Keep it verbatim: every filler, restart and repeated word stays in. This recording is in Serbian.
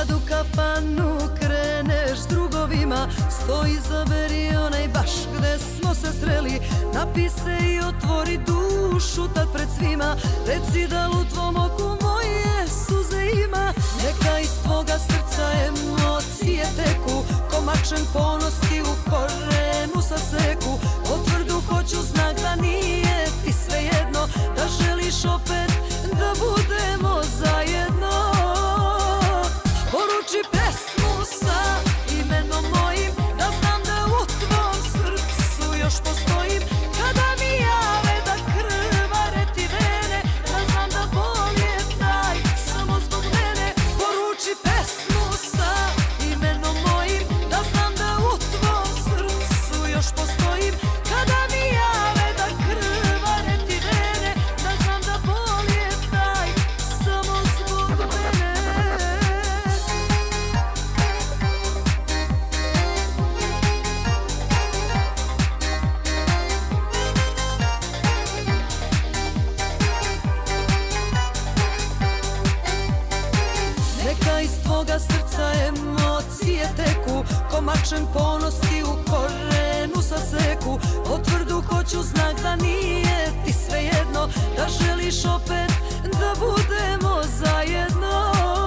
Kad u kafanu kreneš s drugovima, stoji izaberi onaj baš gde smo se sreli. Napi se i otvori dušu tad pred svima, reci da li u tvom oku moje suze ima. Neka iz tvoga srca emocije teku, ko mačem ponos ti u korenu saseku. Potvrdu hoću, znak da nije ti svejedno, da želiš opet da budemo zajedno. Poruči pesmu sa imenom mojim, da znam da u tvom srcu još postojim. Kada mi jave da krvare ti vene, da znam da bol je taj samo zbog mene. Poruči pesmu sa imenom mojim, da znam da u tvom srcu još postojim. Kada mi jave da krvare ti vene, da znam da bol je taj samo zbog mene. Neka iz tvoga srca emocije teku, ko mačem ponos ti u korenu saseku. Potvrdu hoću, znak da nije ti svejedno, da želiš opet da budemo zajedno.